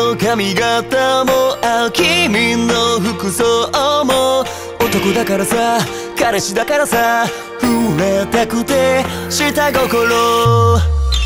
の髪型も君の服装も男だからさ、彼氏だからさ、触れたくて下心。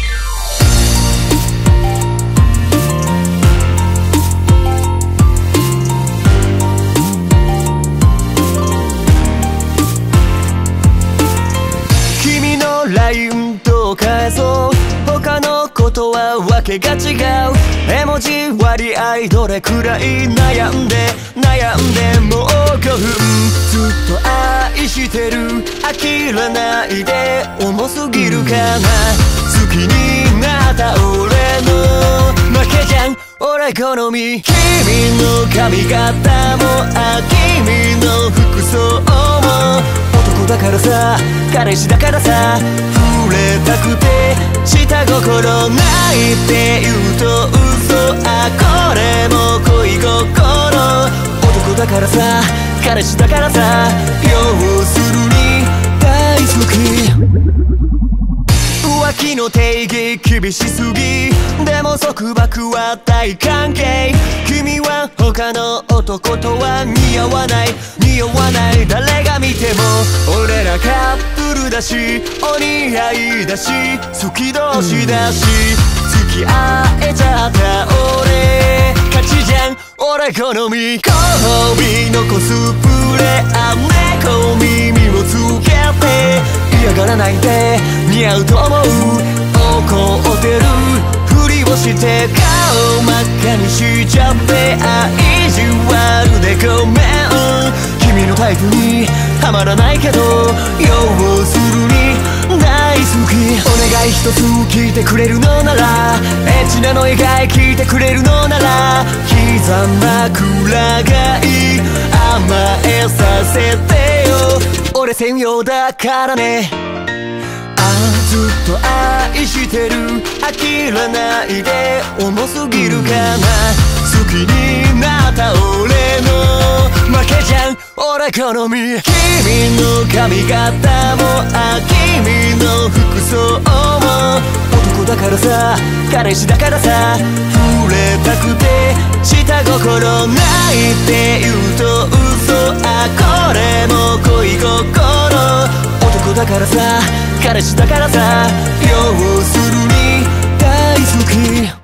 君の LINE と返そう、他のことはわけが違う。絵文字割合どれくらい悩んでもう5分。ずっと愛してる諦めないで、重すぎるかな。好きになった俺の負けじゃん、俺好み。君の髪型も君の服装も男だからさ、彼氏だからさ、触れたくて下心ないって言うと嘘。これも恋心。男だからさ、彼氏だからさ、要するに大好き。浮気の定義厳しすぎ、でも束縛は大歓迎。君は他の男とは似合わない。誰が見ても俺らカップルだし、お似合いだし、好き同士だし、付き合えちゃった俺勝ちじゃん、俺好み。ご褒美のコスプレ、猫耳をつけて嫌がらないで似合うと思う。怒ってるふりをして顔真っ赤にしちゃって、意地悪でごめん。君のタイプにはまらないけど要するに大好き。お願い一つ聞いてくれるのなら、エッチなの以外聞いてくれるのなら、膝枕がいい、甘えさせてよ、俺専用だからね。ずっと愛してる諦めないで、重すぎるかな。好きになった俺の負けじゃん、俺好み。君の髪型も君の服装も男だからさ、彼氏だからさ、触れたくて下心ないって言うと嘘。これも恋心。男だからさ、彼氏だからさ、要するに大好き。